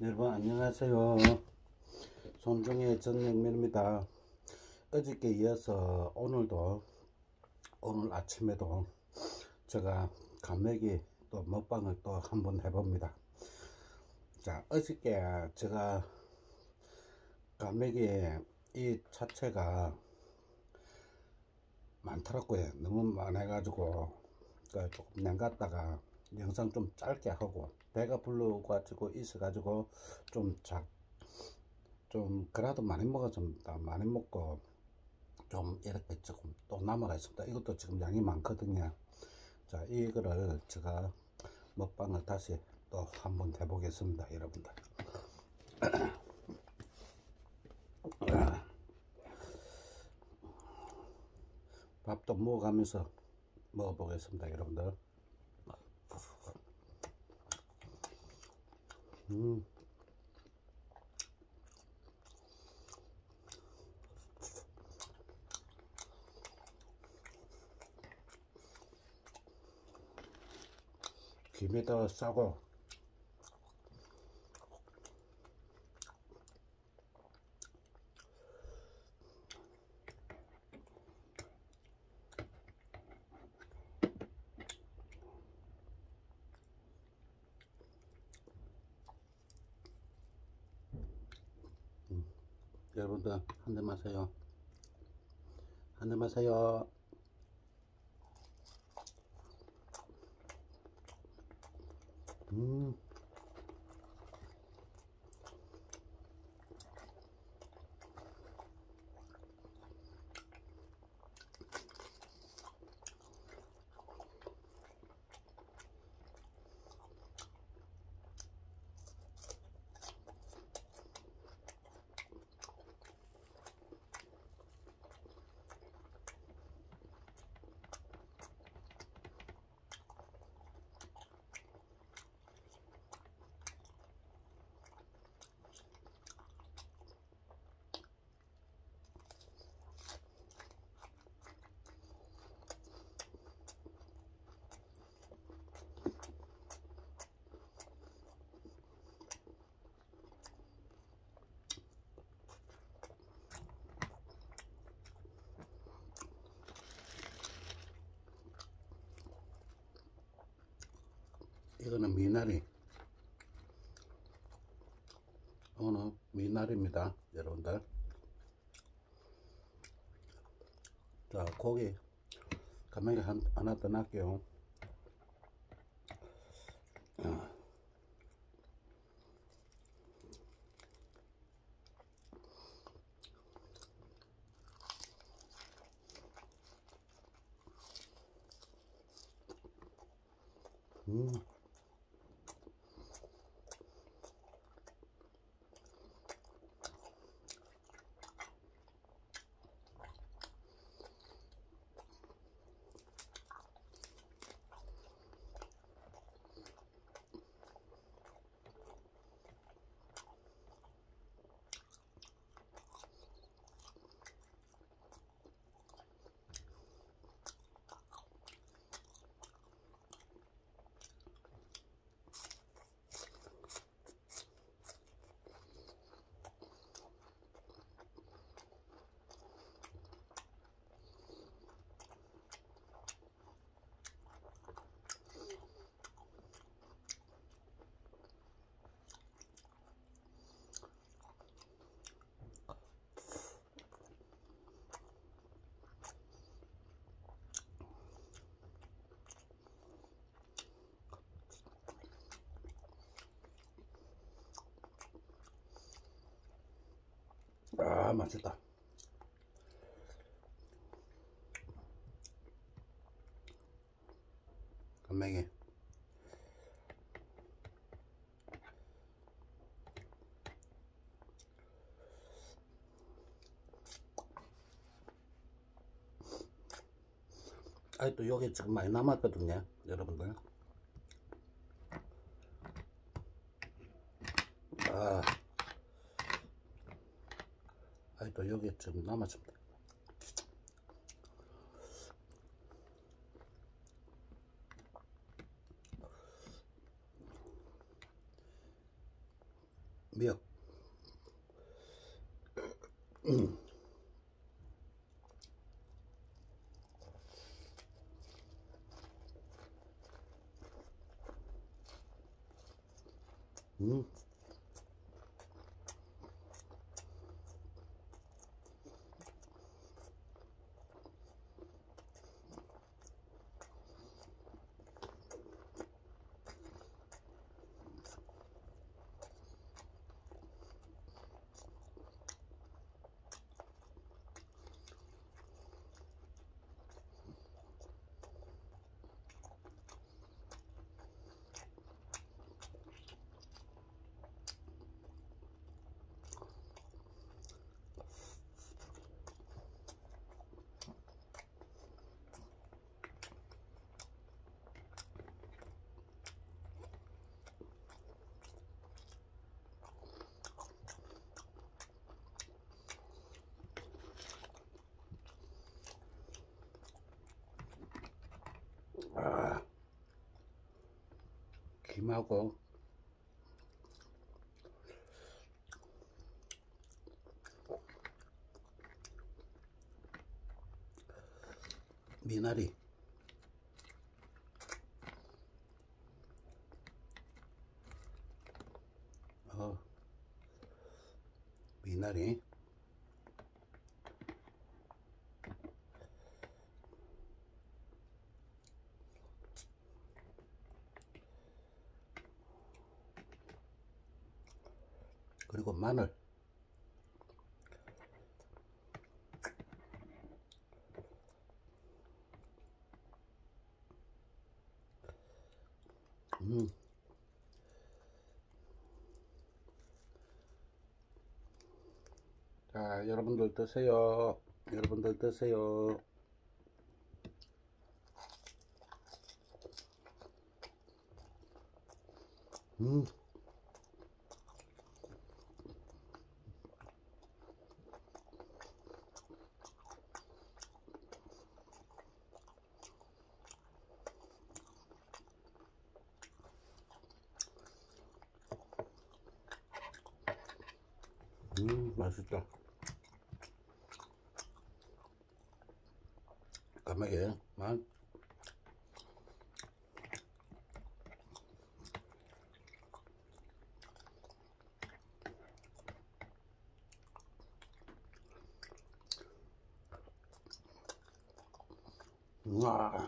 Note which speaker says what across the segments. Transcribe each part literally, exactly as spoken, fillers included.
Speaker 1: 여러분 안녕하세요. 손중의 전영민입니다. 어저께 이어서 오늘도 오늘 아침에도 제가 감매기 또 먹방을 또 한번 해봅니다. 자, 어저께 제가 감매기 이 차체가 많더라고요. 너무 많아가지고 조금 남갔다가 영상 좀 짧게 하고 배가 불러가지고 있어가지고 좀 작, 좀 그래도 많이 먹었습니다. 많이 먹고 좀 이렇게 조금 또 남아가 있습니다. 이것도 지금 양이 많거든요. 자, 이거를 제가 먹방을 다시 또 한번 해보겠습니다, 여러분들. 밥도 먹어가면서 먹어보겠습니다, 여러분들. 음. 김에다 싸고 음. 여러분들 한 대 마세요. 한 대 마세요. 음. 이거는 미나리. 오늘 미나리입니다, 여러분들. 자, 고기 가만히 한, 하나 더 놨게요. 음. 아, 맛있다. 감명이. 아니, 또 여기 지금 많이 남았거든요, 여러분들. 아, 아니, 또 여기 지금 남았습니다. 미역. 음. 음. 아, 김하고 미나리. 어, 미나리. 그리고 마늘. 음. 자, 여러분들 드세요. 여러분들 드세요. 음. 음, 맛있다. 까마귀 맛. 우와.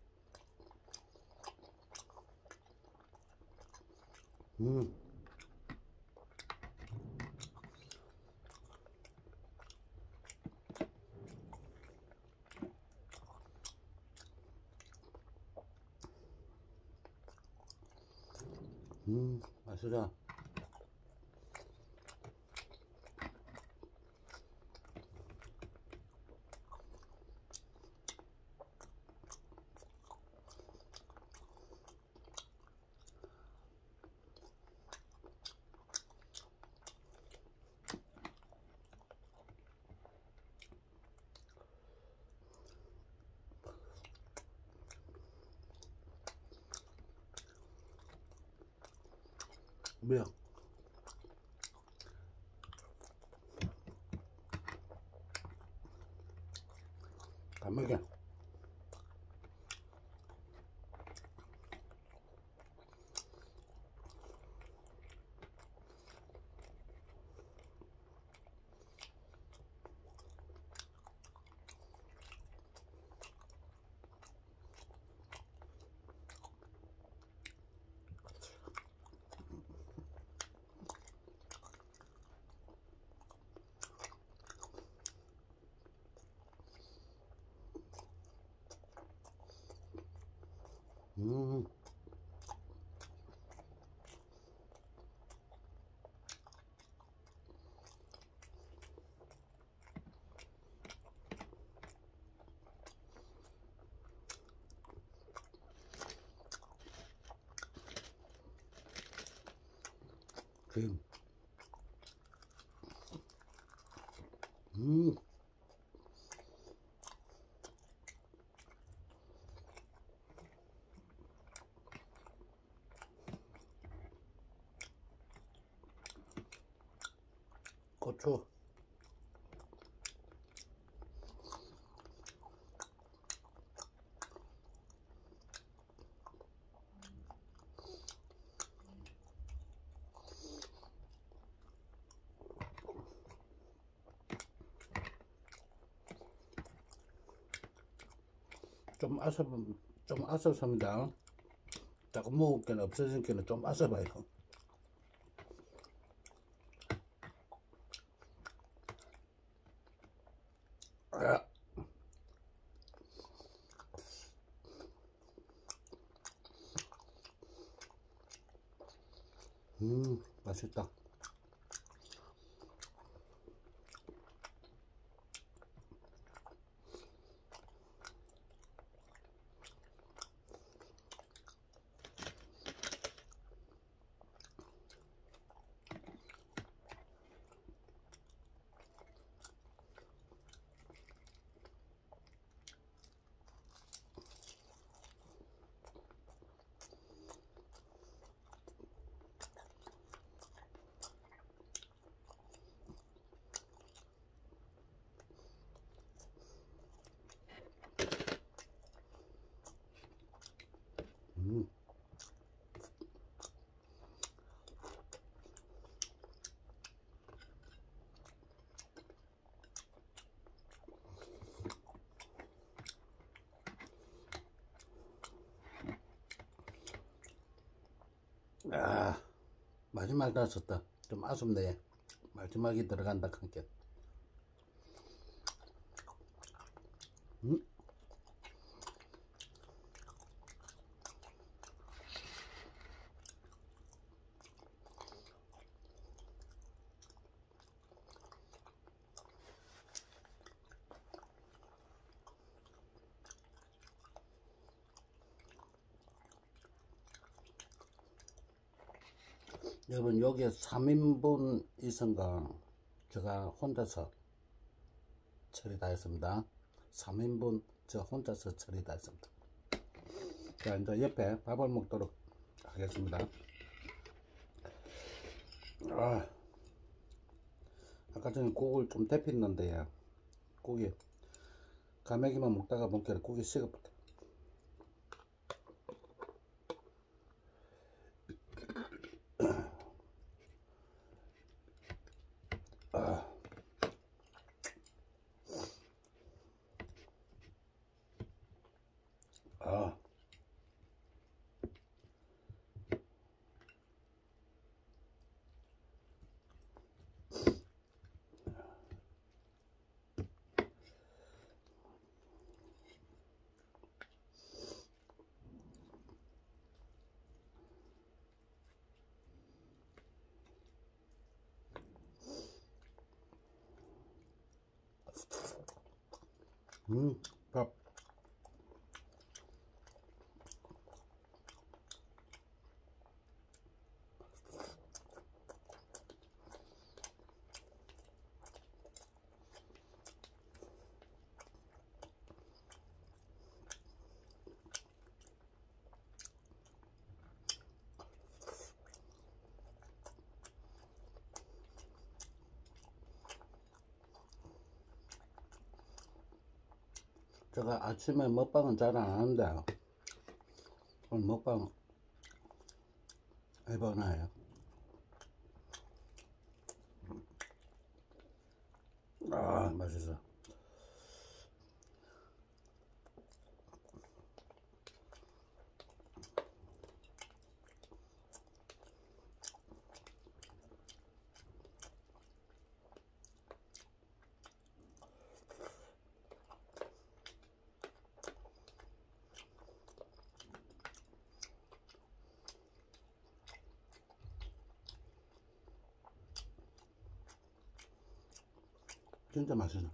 Speaker 1: 음. 음, 맛있어. 미역. 까마귀. 음. 크림. 음. 고추. 좀 아섭, 좀 아섭습니다. 자꾸 먹을 게는 없어진 게는 좀 아섭어요. 아. 음, 맛있다. 음. 아, 마지막 나왔었다. 좀 아쉽네. 마지막이 들어간다 큰 게. 음? 여러분 여기에 삼 인분 있은가 제가 혼자서 처리 다 했습니다. 삼 인분 저 혼자서 처리 다 했습니다. 자, 이제 옆에 밥을 먹도록 하겠습니다. 아, 아까 전에 국을 좀 데폈는데 국이 가메기만 먹다가 보니까 국이 식었다. 아. 아. 음, 밥. 제가 아침에 먹방은 잘 안 하는데 오늘 먹방 해보나요? 아, 맛있어. 진짜 맛있어.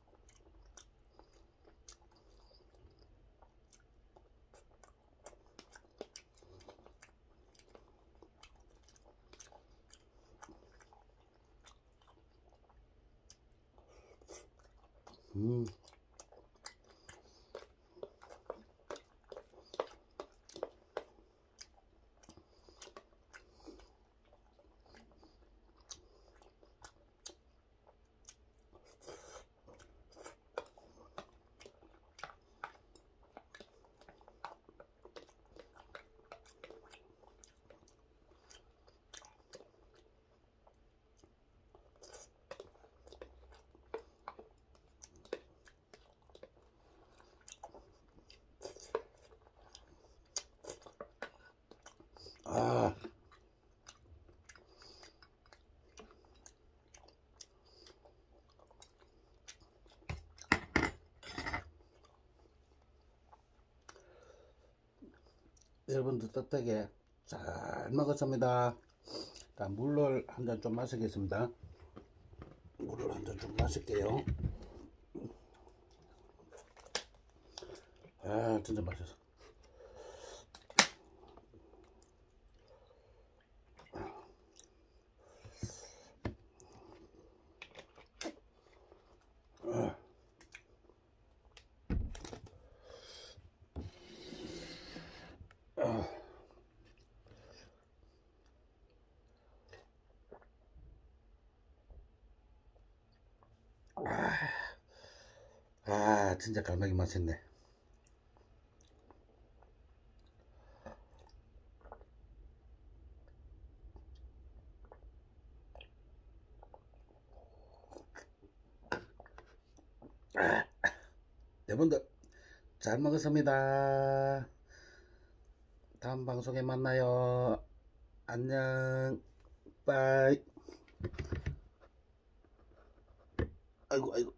Speaker 1: 음. 여러분들 떡떡에 잘 먹었습니다. 자, 물을 한 잔 좀 마시겠습니다. 물을 한 잔 좀 마실게요. 아, 진짜 맛있어. 아, 진짜 갈매기 맛있네. 아, 여러분들 잘 먹었습니다. 다음 방송에 만나요. 안녕. 빠이. 아이고 아이고.